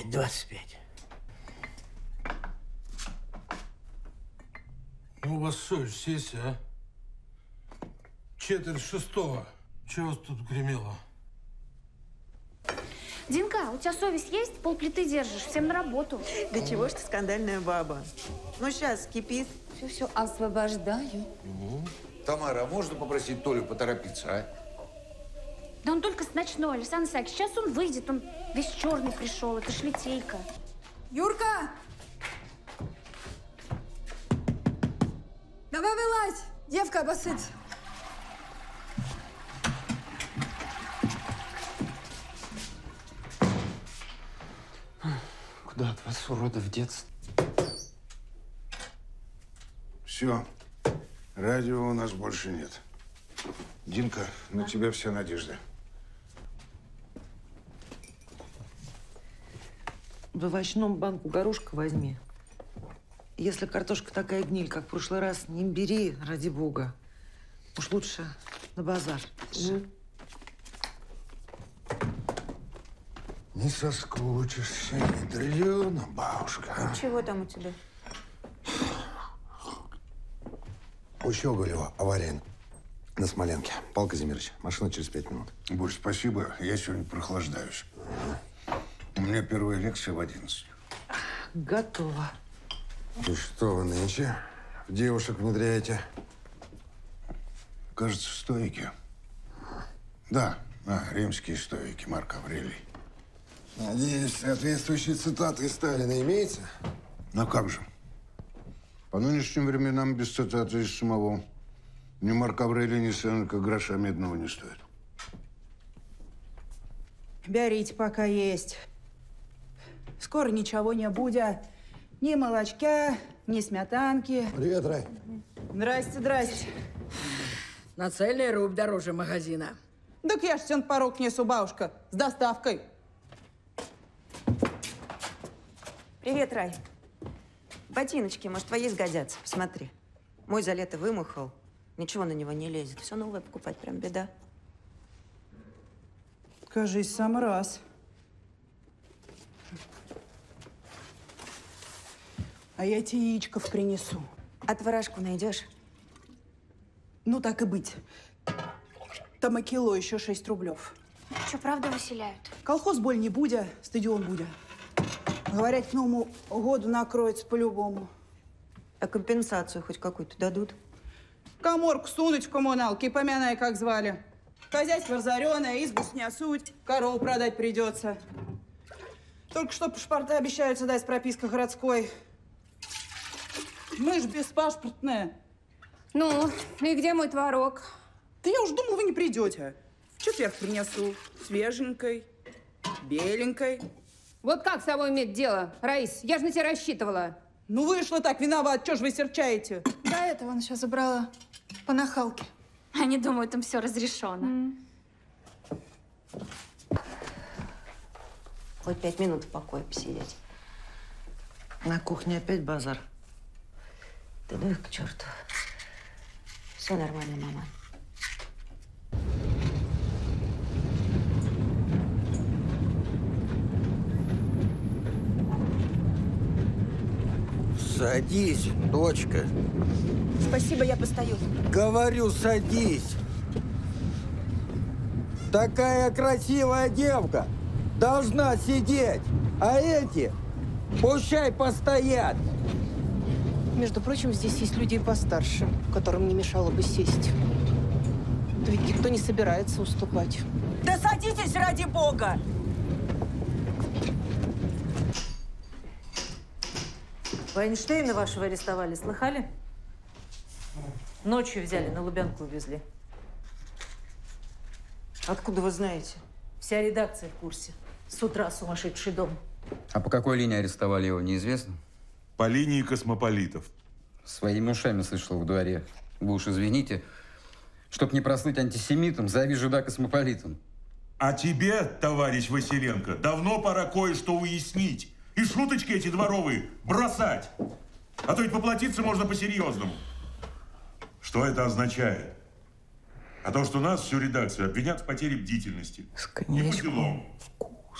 25. Ну, у вас совесть есть, а? 5:45. Чего у вас тут гремело? Динка, у тебя совесть есть? Полплиты держишь, всем на работу. Да чего ж ты скандальная баба? Ну, сейчас кипит. Все, освобождаю. Тамара, а можно попросить Толю поторопиться, а? Да он только с ночной, Александр Исаакович. Сейчас он выйдет, он весь черный пришел, это ж литейка. Юрка! Давай вылазь! Девка обоссытся. Куда от вас, уродов, деться? Все. Радио у нас больше нет. Динка, на тебя вся надежда. В овощном банку горошка возьми. Если картошка такая гниль, как в прошлый раз, не бери, ради бога. Уж лучше на базар. Не соскучишься, ядрёна бабушка. Чего там у тебя? У Щеголева авария на Смоленке. Павел Казимирович, машина через 5 минут. Борь, спасибо. Я сегодня прохлаждаюсь. У меня первая лекция в 11. Готово. И что вы нынче в девушек внедряете? Кажется, стоики. Да, римские стоики, Марк Аврелий. Надеюсь, соответствующие цитаты из Сталина имеется? Ну как же? По нынешним временам без цитаты из самого ни Марк Аврелий, ни Сенека гроша медного не стоит. Берите, пока есть. Скоро ничего не будет. Ни молочка, ни сметанки. Привет, Рай. Здрасте, здрасте. На цельный рубль дороже магазина. Так я ж всё на порог несу, бабушка, с доставкой. Привет, Рай. Ботиночки, может, твои сгодятся? Посмотри. Мой за лето вымахал. Ничего на него не лезет. Все новое покупать прям беда. Кажись, сам раз. А я тебе яичков принесу. А творожку найдешь? Ну, так и быть. Там и кило еще 6 рублев. Что, правда выселяют? Колхоз боль не будя, стадион будя. Говорят, к Новому году накроется по-любому. А компенсацию хоть какую-то дадут? Каморку сунуть в коммуналке и помянай, как звали. Хозяйство разоренное, избу снесуть, корову продать придется. Только что паспорта обещаются дать с пропиской городской. Мы ж беспашпортные. Ну, и где мой творог? Да я уж думал, вы не придете. В четверг принесу. Свеженькой, беленькой. Вот как с собой иметь дело, Раис? Я же на тебя рассчитывала. Ну вышло так, виноват. Чего ж вы серчаете? До этого она сейчас забрала по нахалке. Они думают, им все разрешено. Хоть 5 минут в покое посидеть. На кухне опять базар. Да ну их к черту. Все нормально, мама. Садись, дочка. Спасибо, я постою. Говорю, садись. Такая красивая девка должна сидеть, а эти пущай постоят. Между прочим, здесь есть люди и постарше, которым не мешало бы сесть. Да ведь никто не собирается уступать. Да садитесь ради бога! Вайнштейна вашего арестовали, слыхали? Ночью взяли, на Лубянку увезли. Откуда вы знаете? Вся редакция в курсе. С утра сумасшедший дом. А по какой линии арестовали его, неизвестно? По линии космополитов. Своими ушами слышал в дворе. Вы уж извините. Чтоб не прослыть антисемитом, зови жида космополитом. А тебе, товарищ Василенко, давно пора кое-что уяснить. И шуточки эти дворовые бросать. А то ведь поплатиться можно по-серьезному. Что это означает? А то, что нас, всю редакцию, обвинят в потере бдительности. С коньячком. И по делам.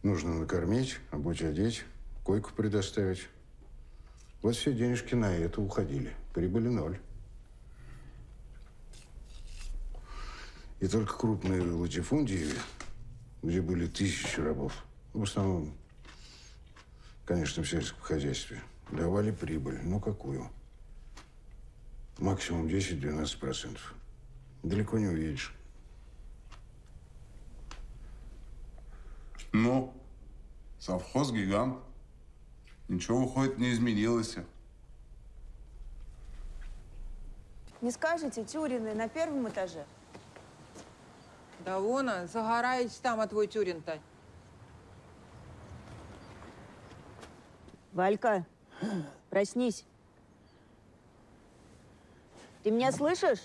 Нужно накормить, обуть, одеть, койку предоставить. Вот все денежки на это уходили. Прибыли 0. И только крупные латифундии, где были 1000 рабов, в основном, конечно, в сельском хозяйстве, давали прибыль. Ну, какую? Максимум 10-12%. Далеко не уедешь. Ну, совхоз гигант. Ничего, выходит, не изменилось. Не скажете, Тюрины на 1-м этаже? Да вон, загораете там, а твой Тюрин-то. Валька, проснись. Ты меня слышишь?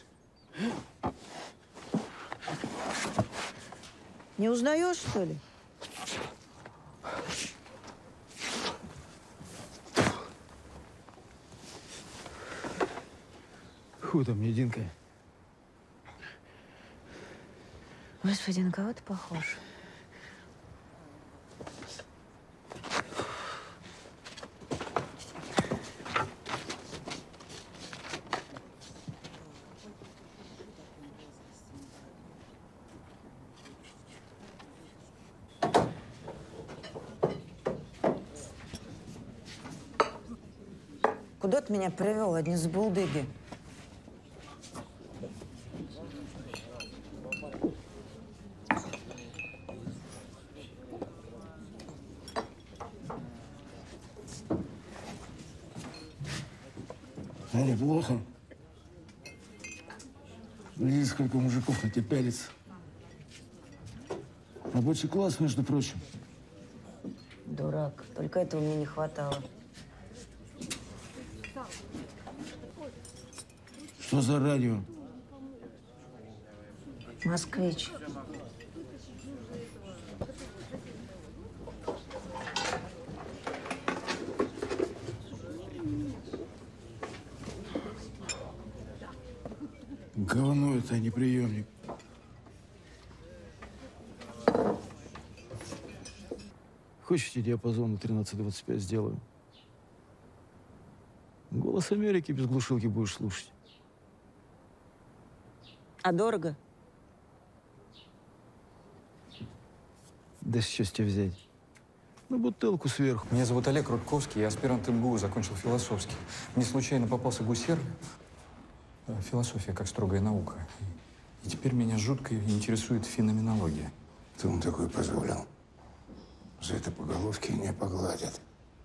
Не узнаешь, что ли? Хуй там, единка. Господи, на кого ты похож? Куда ты меня привел, одни забулдыги? Аня, плохо. Видите, сколько мужиков на тебя пялится. Рабочий класс, между прочим. Дурак. Только этого мне не хватало. Что за радио? Москвич. Говно это, а не приемник. Хочете диапазон на 13-25 сделаю? Голос Америки без глушилки будешь слушать. А дорого? Да сейчас тебе взять. Ну, бутылку сверху. Меня зовут Олег Рудковский, я аспирант МГУ, закончил философский. Мне случайно попался Гусер. Философия как строгая наука. И теперь меня жутко интересует феноменология. Кто ему такое позволил? За это по головке не погладят.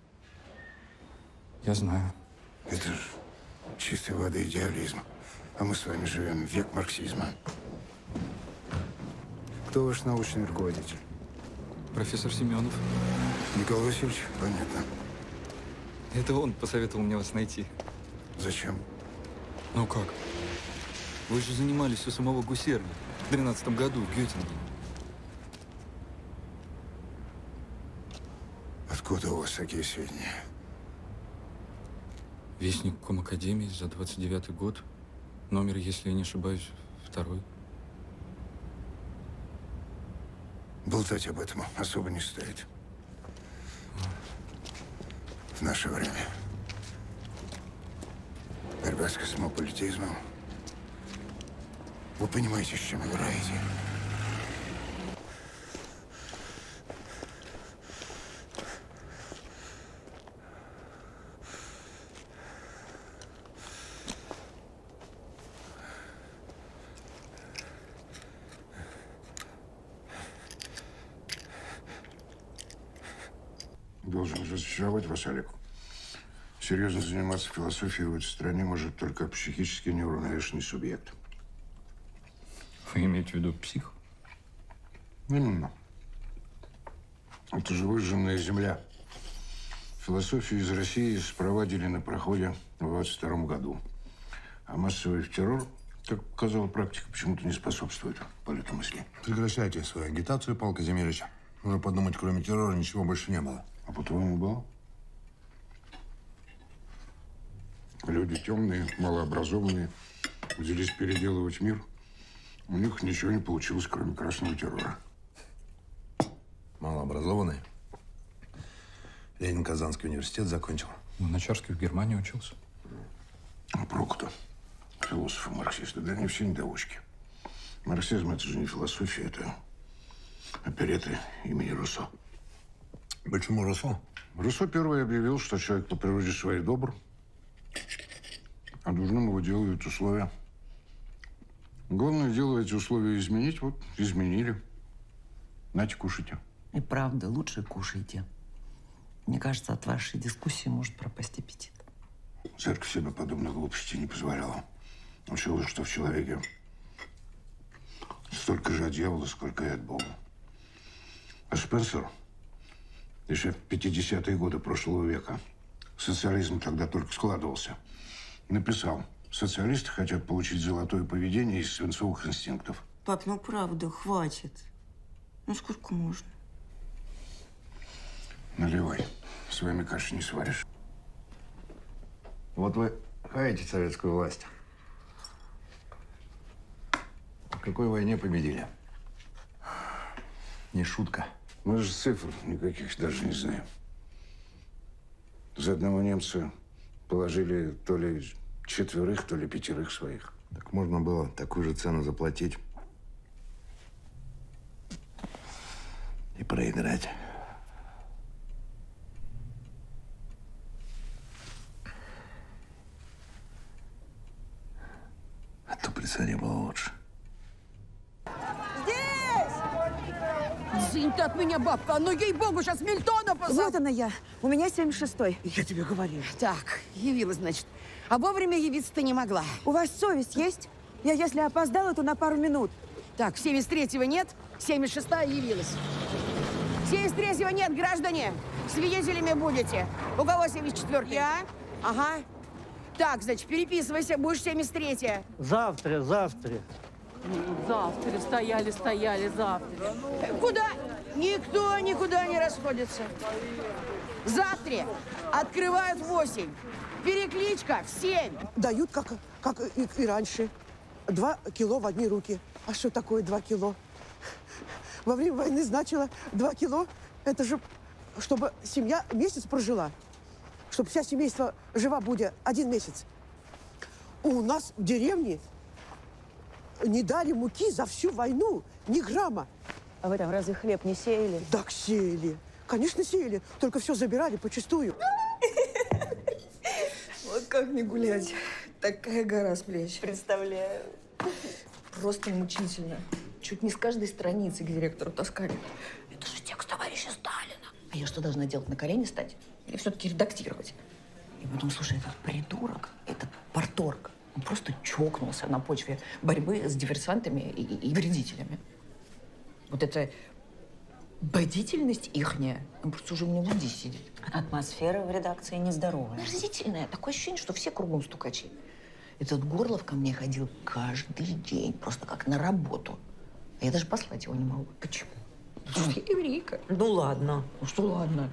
Я знаю. Это ж чистой воды идеализм. А мы с вами живем в век марксизма. Кто ваш научный руководитель? Профессор Семенов. Николай Васильевич? Понятно. Это он посоветовал мне вас найти. Зачем? Ну как? Вы же занимались у самого Гусерля в 13-м году в Геттинге. Откуда у вас такие сведения? Вестник Комакадемии за 29-й год. Номер, если я не ошибаюсь, 2-й. Болтать об этом особо не стоит. В наше время борьба с космополитизмом. Вы понимаете, с чем играете? Должен разочаровать вас, Олег. Серьезно заниматься философией в этой стране может только психически неуравновешенный субъект. Вы имеете в виду псих? Именно. Это же выжженная земля. Философию из России спровадили на проходе в 22-м году. А массовый террор, как показала практика, почему-то не способствует полету мысли. Прекращайте свою агитацию, Павел Казимирович. Можно подумать, кроме террора ничего больше не было. А по-твоему, было? Люди темные, малообразованные, взялись переделывать мир. У них ничего не получилось, кроме красного террора. малообразованный. Ленин Казанский университет закончил. На Чарский в Германии учился. А проку-то? Философы, марксисты. Да они все недоучки. Марксизм – это же не философия, это опереты имени Руссо. Почему Руссо? Руссо первый объявил, что человек по природе своей добр, а дурным его делают условия. Главное дело эти условия изменить. Вот изменили. Нате, кушайте. И правда, лучше кушайте. Мне кажется, от вашей дискуссии может пропасть аппетит. Церковь себе подобных глупостей не позволяла. Учила, что в человеке столько же от дьявола, сколько и от Бога. А Спенсер еще в 50-е годы прошлого века, социализм тогда только складывался, написал: социалисты хотят получить золотое поведение из свинцовых инстинктов. Пап, ну правда, хватит. Ну сколько можно? Наливай. С вами каши не сваришь. Вот вы хаете советскую власть. В какой войне победили? Не шутка. Мы же цифр никаких даже не знаем. За одного немца положили то ли 4, то ли 5 своих. Так можно было такую же цену заплатить и проиграть. А то при царе было лучше. Дзынь ты от меня, бабка. Ну, ей-богу, сейчас Мильтона позову. Вот она я. У меня 76-й. Я тебе говорила. Так, явилась, значит. А вовремя явиться ты не могла. У вас совесть есть? Я, если опоздала, то на пару минут. Так, 73-го нет, 76-я явилась. 73-го нет, граждане. Свидетелями будете. У кого 74-й? Я. Ага. Так, значит, переписывайся, будешь 73-я. Завтра. Завтра, стояли, завтра. Куда? Никто никуда не расходится. Завтра открывают в 8. Перекличка в 7. Дают, как и раньше. 2 кило в одни руки. А что такое 2 кило? Во время войны значило 2 кило. Это же, чтобы семья месяц прожила. Чтобы вся семейство жива будет 1 месяц. У нас в деревне не дали муки за всю войну. Ни грамма. А вы там разве хлеб не сеяли? Так сеяли. Конечно, сеяли. Только все забирали почистую. Вот как не гулять. Такая гора с плеч. Представляю. Просто мучительно. Чуть не с каждой страницы к директору таскали. Это же текст товарища Сталина. А я что, должна делать, на колени стать? Или все-таки редактировать? И потом, слушай, этот придурок, этот парторг, он просто чокнулся на почве борьбы с диверсантами и вредителями. Вот эта бдительность ихняя, он просто уже у меня в уде сидит. Атмосфера в редакции нездоровая. Омерзительная. Такое ощущение, что все кругом стукачи. Этот Горлов ко мне ходил каждый день, просто как на работу. А я даже послать его не могу. Почему? Потому что я еврейка. Ну ладно. Ну что ладно?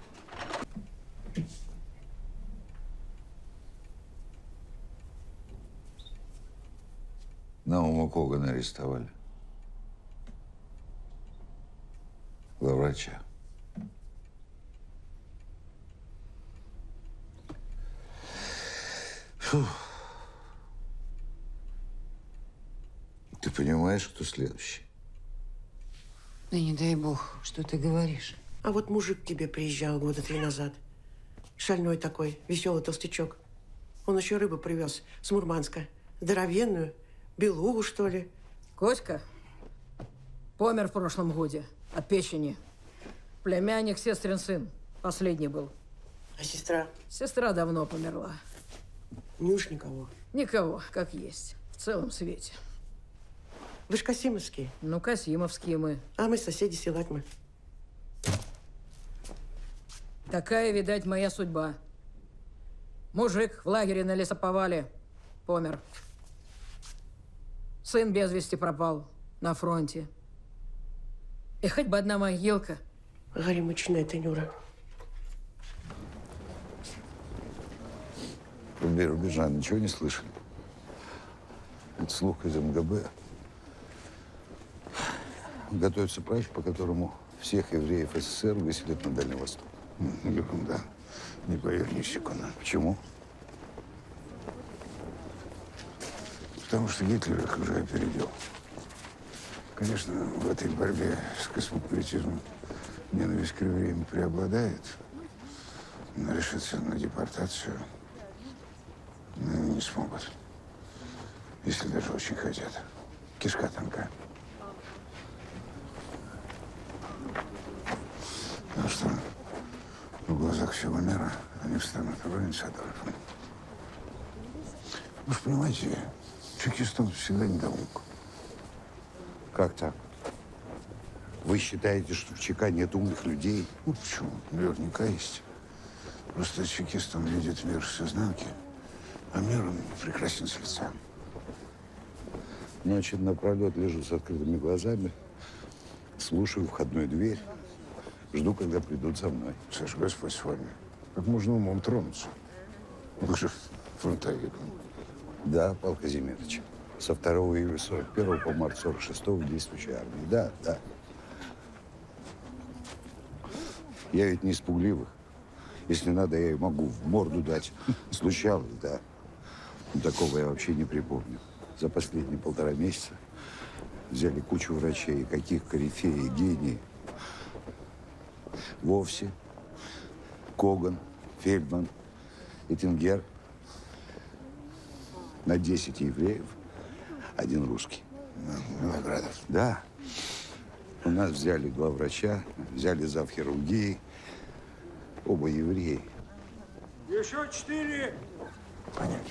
Науму Когана арестовали. Главврача. Фух. Ты понимаешь, кто следующий? Да не дай бог, что ты говоришь. А вот мужик к тебе приезжал 3 года назад. Шальной такой, веселый толстячок. Он еще рыбу привез с Мурманска. Здоровенную, белугу, что ли. Коська помер в прошлом году от печени. Племянник, сестрин сын. Последний был. А сестра? Сестра давно померла. Не уж никого. Никого, как есть. В целом свете. Вы ж касимовские. Ну, касимовские мы. А мы соседи села мы. Такая, видать, моя судьба. Мужик в лагере на лесоповале помер. Сын без вести пропал на фронте. И хоть бы одна могилка. Горемычная ты, Нюра. Рубежа ничего не слышали? Это слух из МГБ. Готовится проект, по которому в всех евреев СССР выселят на Дальний Восток. Ерунда. Не поверь ни секунды. Почему? Потому что Гитлер их уже опередил. Конечно, в этой борьбе с космополитизмом ненависть к евреям преобладает. Но решиться на депортацию не смогут. Если даже очень хотят. Кишка тонка. Потому что в глазах всего мира они встанут вровень с Адольфом. Вы же понимаете, чекистов всегда недоумок. Как так? Вы считаете, что в ЧК нет умных людей? Ну почему? Наверняка есть. Просто чекистам видит мир с изнанки, а мир он прекрасен с лица. Ночью напролет лежу с открытыми глазами, слушаю входную дверь, жду, когда придут за мной. Саша, Господь с вами. Как можно умом тронуться? Вы же фронтовик. Да, Павел Казимирович. Со 2 июля 41 по март 46 в действующей армии. Да, да. Я ведь не из пугливых. Если надо, я и могу в морду дать. Случалось, да. Но такого я вообще не припомню. За последние 1,5 месяца взяли кучу врачей, каких корифеи и гений. Вовсе, Коган, Фельдман, Эттингер. На 10 евреев 1 русский. Виноградов. Да. У нас взяли 2 врача, взяли завхирургии. Оба евреи. Еще 4. Понятно.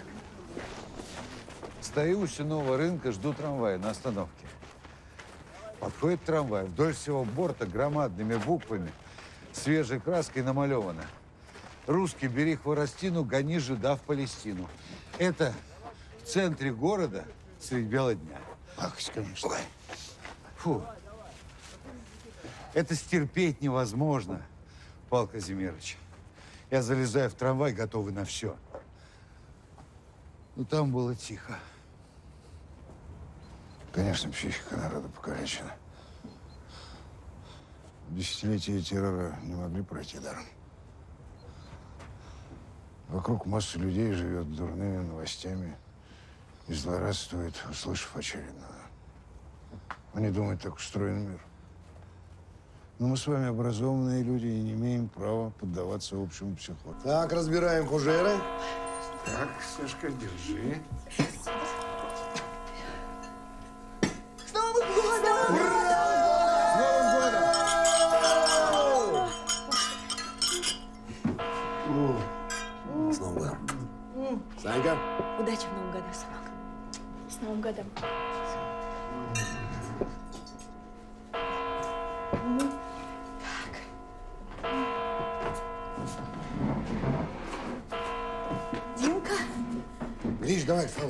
Стою у Сенного рынка, жду трамвая на остановке. Подходит трамвай. Вдоль всего борта громадными буквами, свежей краской намалевано: «Русский, бери хворостину, гони жида в Палестину». Это в центре города средь бела дня. Пакость, конечно. Ой. Фу. Это стерпеть невозможно, Павел Казимирович. Я залезаю в трамвай, готовый на все. Но там было тихо. Конечно, психика народа покалечена. Десятилетия террора не могли пройти даром. Вокруг масса людей живет дурными новостями и злорадствует, услышав очередное. Они думают, так устроен мир. Но мы с вами образованные люди и не имеем права поддаваться общему психоту. Так, разбираем фужеры. Так, Сашка, держи. С Новым годом! С Новым годом! Санька? Удачи в Новом году, сынок. С Новым годом. Димка? Гриш, давай к столу.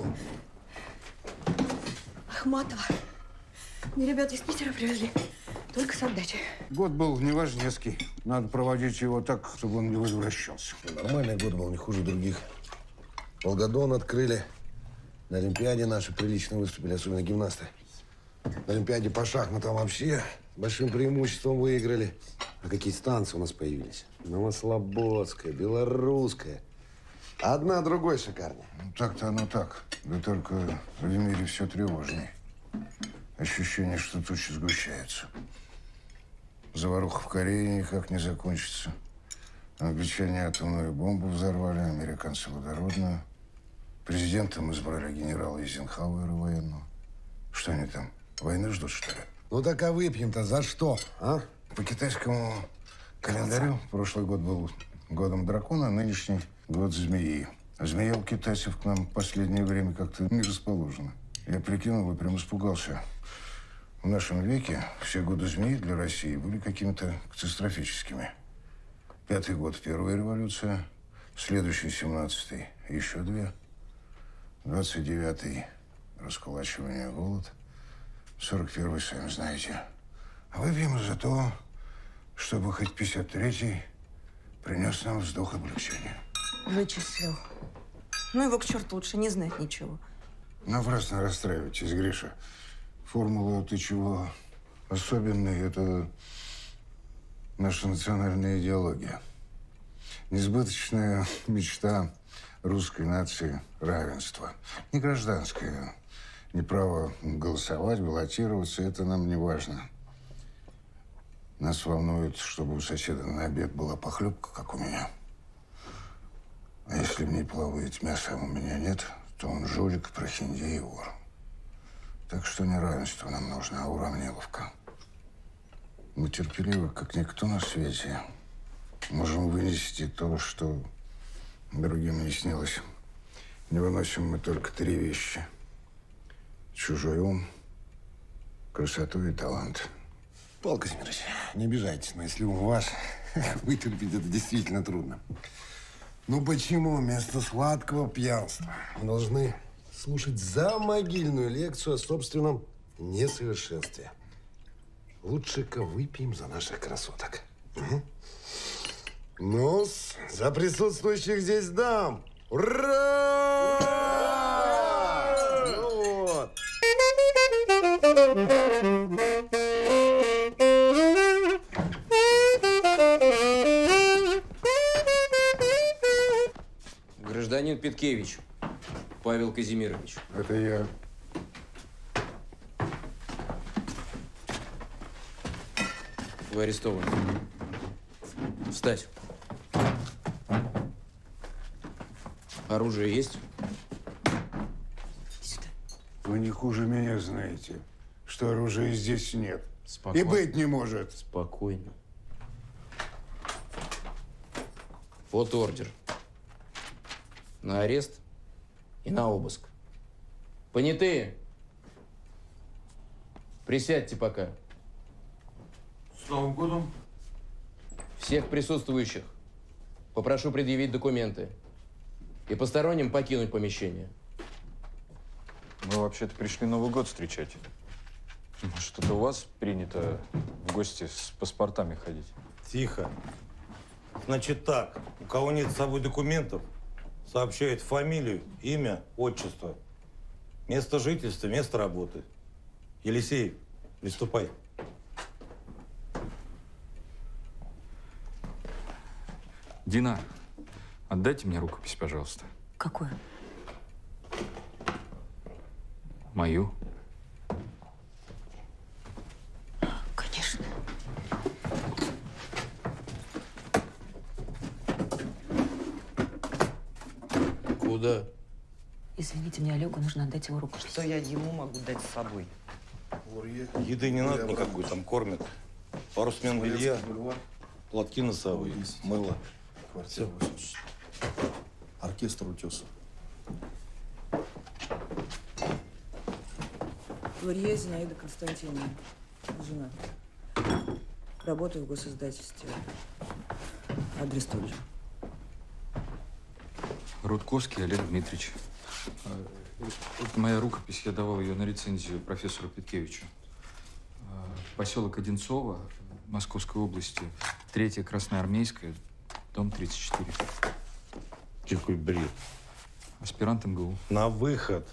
Ахматова. Мне ребята из Питера привезли. Только с отдачей. Год был неважнецкий. Надо проводить его так, чтобы он не возвращался. Нормальный год был, не хуже других. Волгодон открыли. На Олимпиаде наши прилично выступили, особенно гимнасты. На Олимпиаде по шахматам вообще большим преимуществом выиграли. А какие станции у нас появились? Новослободская, Белорусская. Одна другой шикарнее. Ну, так-то оно так. Да только в мире все тревожнее. Ощущение, что тучи сгущаются. Заваруха в Корее никак не закончится. Англичане атомную бомбу взорвали, американцы водородную. Президентом избрали генерала Эйзенхауэра военного. Что они там, войны ждут, что ли? Ну так а выпьем-то за что, а? По китайскому календарю прошлый год был годом дракона, а нынешний год змеи. А змея у китайцев к нам в последнее время как-то не расположена. Я прикинул и прям испугался. В нашем веке все годы змеи для России были какими-то катастрофическими. 5-й год – первая революция, следующий – 17-й – еще 2, 29-й – раскулачивание, голод, 41-й – сами знаете. А выпьем за то, чтобы хоть 53-й принес нам вздох облегчения. Вычислил. Ну его к черту, лучше не знать ничего. Напрасно расстраивайтесь, Гриша. Формула «ты чего?» особенный – это наша национальная идеология. Несбыточная мечта русской нации равенства. Не гражданское, не право голосовать, баллотироваться, это нам не важно. Нас волнует, чтобы у соседа на обед была похлебка, как у меня. А если в ней плавает мясо, а у меня нет, то он жулик, прохиндей и вор. Так что не равенство нам нужно, а уравниловка. Мы терпеливы, как никто на свете. Можем вынести то, что другим не снилось. Не выносим мы только 3 вещи. Чужой ум, красоту и талант. Павел Казимирович, не обижайтесь, но если у вас вытерпеть это действительно трудно. Ну почему вместо сладкого пьянства мы должны слушать замогильную лекцию о собственном несовершенстве? Лучше-ка выпьем за наших красоток. Угу. Ну, за присутствующих здесь дам! Ура! Ура! Ну вот. Гражданин Петкевич, Павел Казимирович. Это я. Вы арестованы. Встать. Оружие есть? Вы не хуже меня знаете, что оружия здесь нет. Спокойно. И быть не может. Спокойно. Вот ордер. На арест и на обыск. Понятые, присядьте пока. С Новым годом. Всех присутствующих попрошу предъявить документы и посторонним покинуть помещение. Мы вообще-то пришли Новый год встречать. Может, это у вас принято в гости с паспортами ходить? Тихо. Значит так, у кого нет с собой документов, сообщает фамилию, имя, отчество, место жительства, место работы. Елисеев, приступай. Дина, отдайте мне рукопись, пожалуйста. Какую? Мою. Конечно. Куда? Извините, мне Олегу нужно отдать его рукопись. Что я ему могу дать с собой? Еды не надо никакой, там кормят. Пару смен белья, платки носовые, мыло. Квартира 86. Оркестр «Утес». Лурье Зинаида Константиновна, жена. Работаю в госиздательстве. Адрес тот же. Рудковский Олег Дмитриевич. Это моя рукопись, я давал ее на рецензию профессору Петкевичу. Поселок Одинцово, Московской области, 3-я Красноармейская, дом 34. Какой бред. Аспирант МГУ. На выход.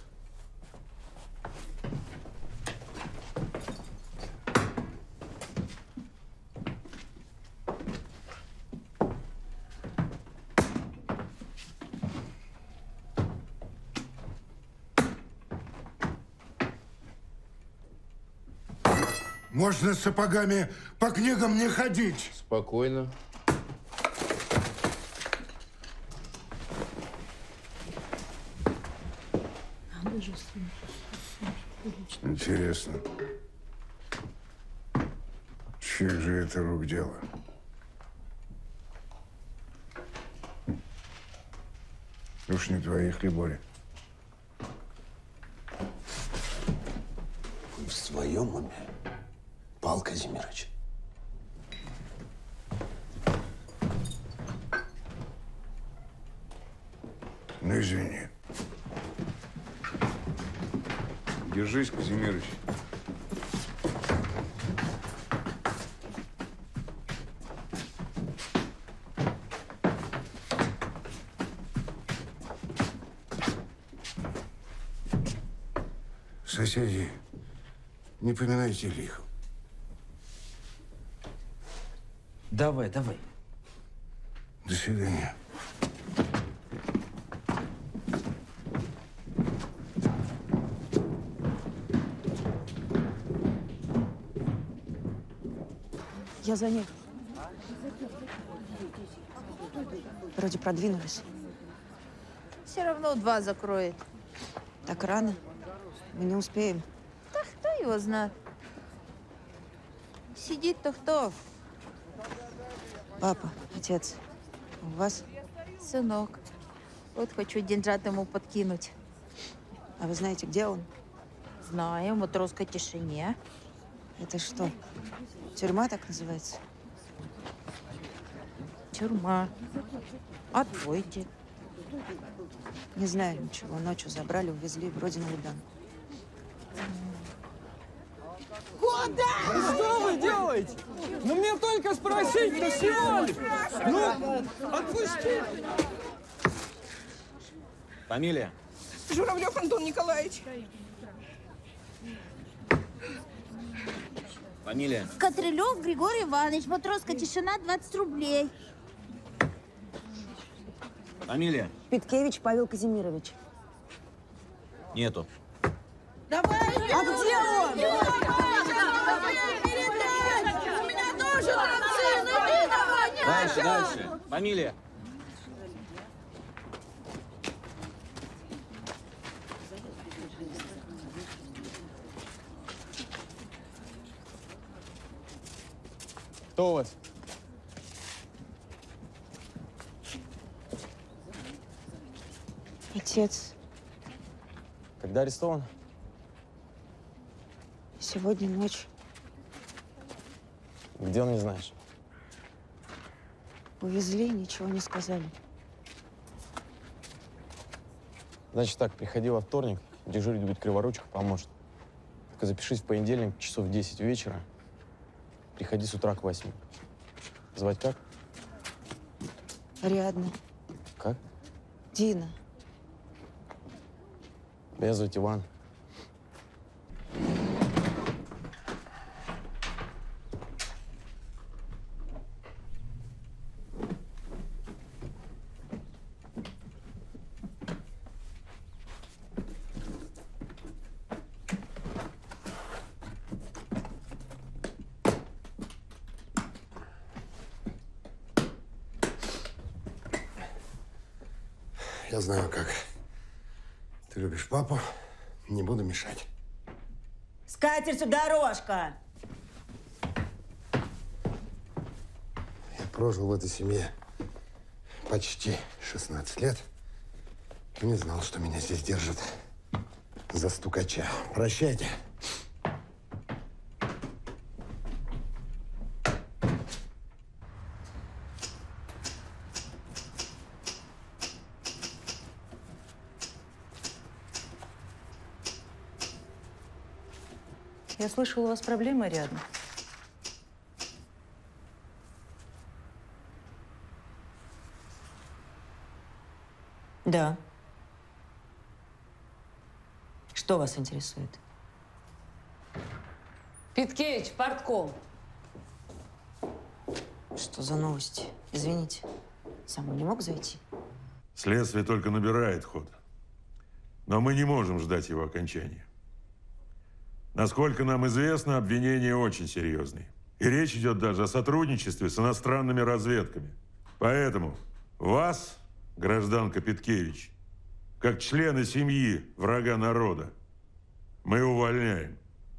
Можно с сапогами по книгам не ходить. Спокойно. Интересно, чьих же это рук дело? Уж не твоих ли, Боря? Вы в своем уме, Павел Казимирович? Ну, извини. Держись, Казимирович. Соседи, не поминайте лихо. Давай, давай. До свидания. Я за ней. Вроде продвинулись. Все равно 2 закроет. Так рано. Мы не успеем. Да кто его знает? Сидит-то кто? Папа, отец, у вас? Сынок. Вот хочу деньжат ему подкинуть. А вы знаете, где он? Знаю, в матросской тишине. Это что, тюрьма так называется? Тюрьма. Отвойте. Не знаю ничего. Ночью забрали, увезли, вроде на Лубянку. Куда? Что вы делаете? Ну мне только спросить-то всего лишь. Ну, отпусти. Фамилия? Журавлев Антон Николаевич. Фамилия? Котрелев Григорий Иванович, матросская тишина, 20 рублей. Фамилия? Питкевич Павел Казимирович. Нету. Давай! А где он? У меня тоже там сын, иди давай, не Дальше. Фамилия? Кто у вас? Отец. Когда арестован? Сегодня ночь. Где он, не знаешь? Увезли, ничего не сказали. Значит так, приходи во вторник, дежурить будет Криворучка, поможет. Только запишись в понедельник, часов в 10 вечера. Приходи с утра к 8. Звать как? Ариадна. Как? Дина. Меня зовут Иван. Я знаю, как. Ты любишь папу, не буду мешать. Скатертью дорожка! Я прожил в этой семье почти 16 лет. И не знал, что меня здесь держат за стукача. Прощайте. Я слышала, у вас проблемы рядом. Да. Что вас интересует? Питкевич, портком. Что за новости? Извините, сам он не мог зайти? Следствие только набирает ход. Но мы не можем ждать его окончания. Насколько нам известно, обвинения очень серьезные. И речь идет даже о сотрудничестве с иностранными разведками. Поэтому вас, гражданка Питкевич, как члена семьи врага народа, мы увольняем.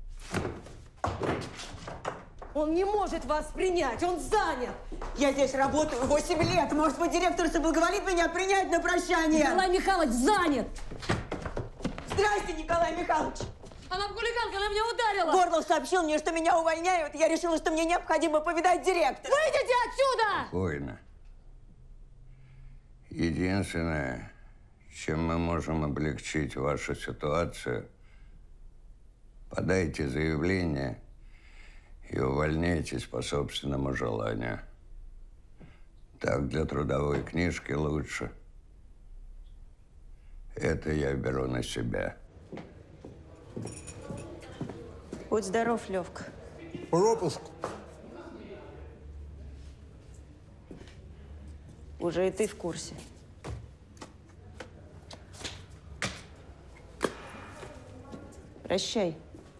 Он не может вас принять, он занят. Я здесь работаю 8 лет. Может быть, директор соблаговолит меня принять на прощание? Николай Михайлович занят. Здрасте, Николай Михайлович. Она хулиганка, она меня ударила. Горлов сообщил мне, что меня увольняют. Я решила, что мне необходимо повидать директора. Выйдите отсюда! Спокойно. Единственное, чем мы можем облегчить вашу ситуацию, подайте заявление и увольняйтесь по собственному желанию. Так для трудовой книжки лучше. Это я беру на себя. Будь здоров, Левка. Пропуск. Уже и ты в курсе. Прощай.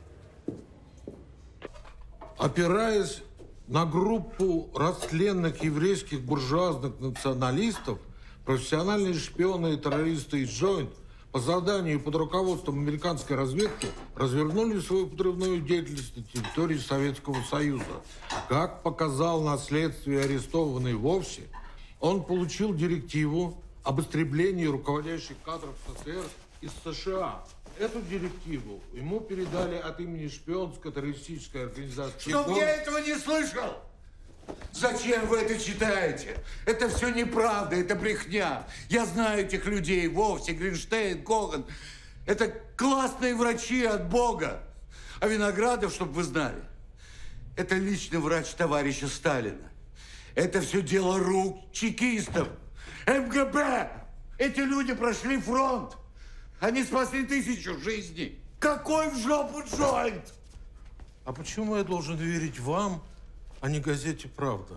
Опираясь на группу растленных еврейских буржуазных националистов, профессиональные шпионы и террористы из Joint по заданию и под руководством американской разведки развернули свою подрывную деятельность на территории Советского Союза. Как показал на следствии арестованный Вовсе, он получил директиву об истреблении руководящих кадров СССР из США. Эту директиву ему передали от имени шпионско-террористической организации. Чтоб я этого не слышал! Зачем вы это читаете? Это все неправда, это брехня. Я знаю этих людей, Вовсе, Гринштейн, Коган. Это классные врачи от Бога. А Виноградов, чтобы вы знали, это личный врач товарища Сталина. Это все дело рук чекистов. МГБ! Эти люди прошли фронт. Они спасли 1000 жизней. Какой в жопу Joint? А почему я должен верить вам, а не газете «Правда»?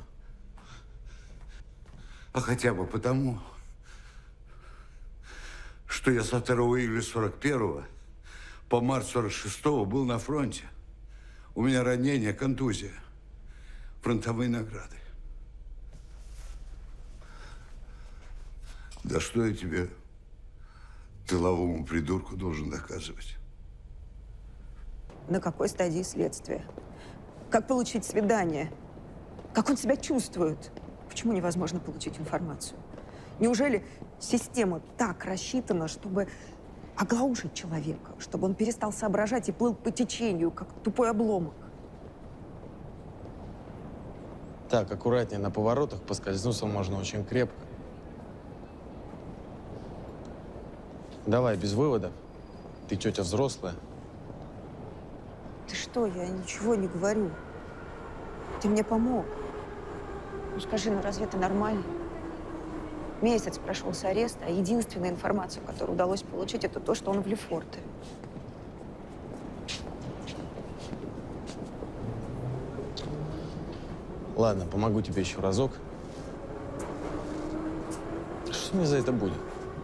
А хотя бы потому, что я со 2 июля 41-го по март 46-го был на фронте. У меня ранение, контузия, фронтовые награды. Да что я тебе, тыловому придурку, должен доказывать? На какой стадии следствия? Как получить свидание? Как он себя чувствует? Почему невозможно получить информацию? Неужели система так рассчитана, чтобы оглаушить человека, чтобы он перестал соображать и плыл по течению, как тупой обломок? Так, аккуратнее на поворотах, поскользнуться можно очень крепко. Давай, без выводов. Ты тетя взрослая. Ты что, я ничего не говорю. Ты мне помог. Ну скажи, ну разве это нормально? Месяц прошел с ареста, а единственная информация, которую удалось получить, это то, что он в Лефорте. Ладно, помогу тебе еще разок. Что мне за это будет?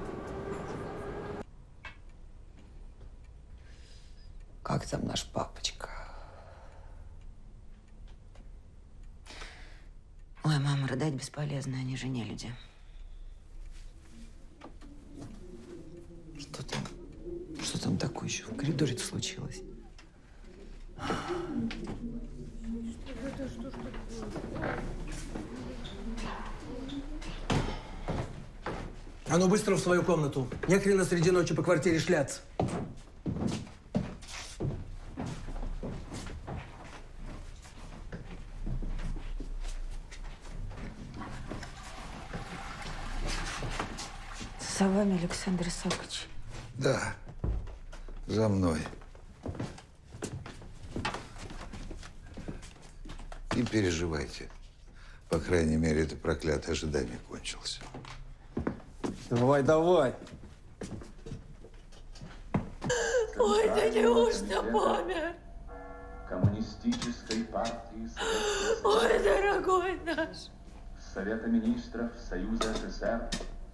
Как там наш папочка? Ой, мама, рыдать бесполезно, они же не люди. Что там такое еще в коридоре-то случилось? А ну быстро в свою комнату. Не хрена среди ночи по квартире шляться. За вами, Александр Исаакович. Да, за мной. Не переживайте. По крайней мере, это проклятое ожидание кончилось. Давай, давай. Ой, да неужто помер? Коммунистической партии Ой, дорогой наш. Совета министров Союза СССР.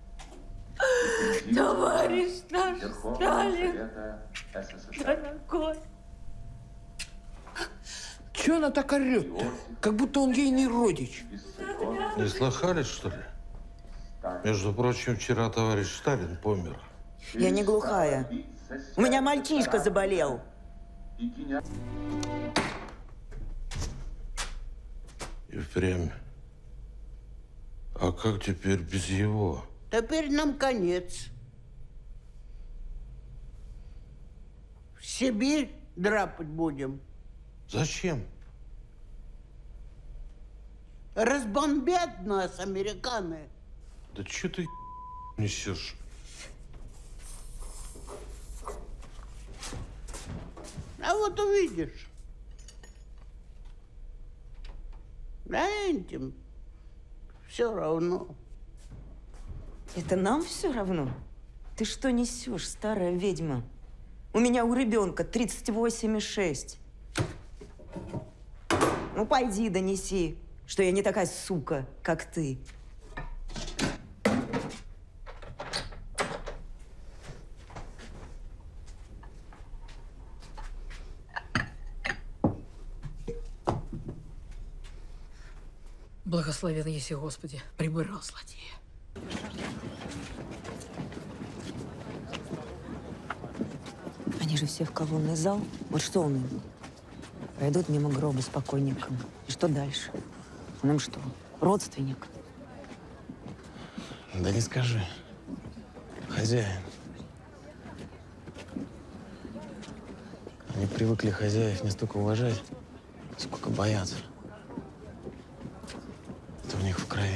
Товарищ наш Сталин. Совета СССР. Дорогой. Чего она так орет? Как будто он ей не родич. Не слыхали, что ли? Между прочим, вчера товарищ Сталин помер. Я не глухая. У меня мальчишка заболел. И впрямь. А как теперь без его? Теперь нам конец. В Сибирь драпать будем. Зачем? Разбомбят нас американцы. Да что ты несешь? А вот увидишь. Да этим все равно. Это нам все равно? Ты что несешь, старая ведьма? У меня у ребенка 38,6. Ну, пойди донеси, что я не такая сука, как ты. Благословен еси, Господи, прибырал злодея. Они же все в колонный зал. Вот что он им? Пройдут мимо гроба с покойником. И что дальше? Он им что, родственник? Да не скажи. Хозяин. Они привыкли хозяев не столько уважать, сколько бояться. Это у них в крови.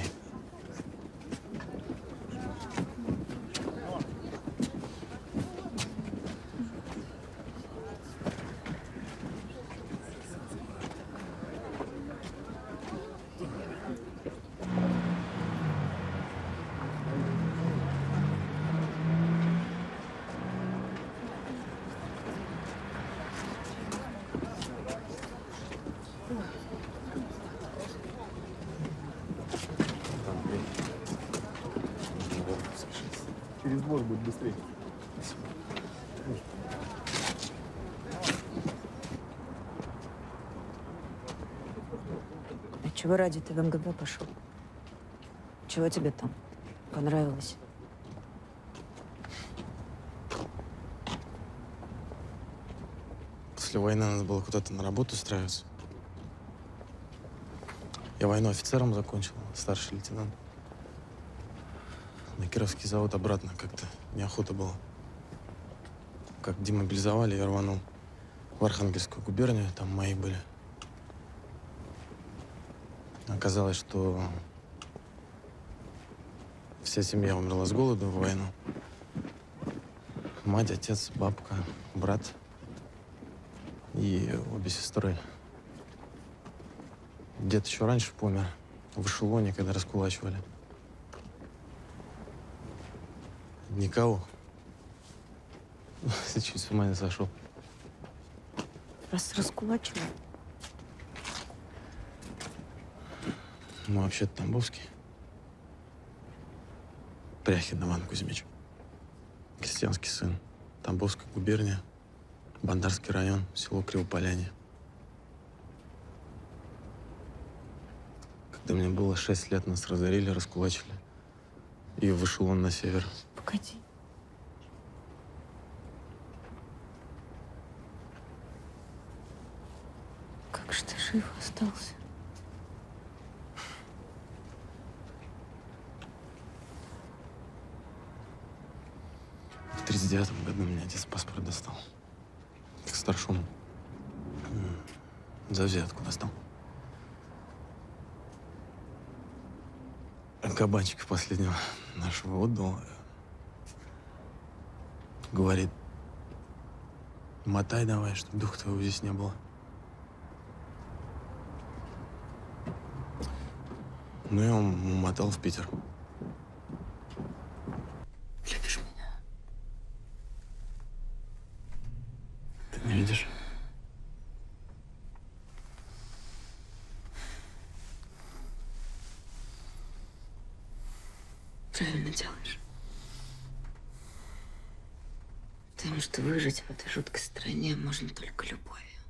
Через двор будет быстрее. А чего ради ты в МГБ пошел? Чего тебе там понравилось? После войны надо было куда-то на работу устраиваться. Я войну офицером закончил, старший лейтенант. На Кировский завод обратно как-то неохота было. Как демобилизовали, я рванул в Архангельскую губернию, там мои были. Оказалось, что вся семья умерла с голоду в войну. Мать, отец, бабка, брат и обе сестры. Дед еще раньше помер, в эшелоне, когда раскулачивали. Никого. Чуть с ума не сошел. Раз раскулачивал. Ну, вообще-то Тамбовский. Пряхин Иван Кузьмич. Крестьянский сын. Тамбовская губерния. Бандарский район. Село Кривополяне. Когда мне было 6 лет, нас разорили, раскулачили. И в эшелон на север. Погоди. Как же ты жив остался? В 1939 году мне отец паспорт достал. К старшему. За взятку достал. Кабанчика последнего нашего отдал. Говорит, мотай давай, чтобы духа твоего здесь не было. Ну, я умотал в Питер. Любишь меня? Ты не видишь? Правильно делаешь. Потому что выжить в этой жуткой стране можно только любовью.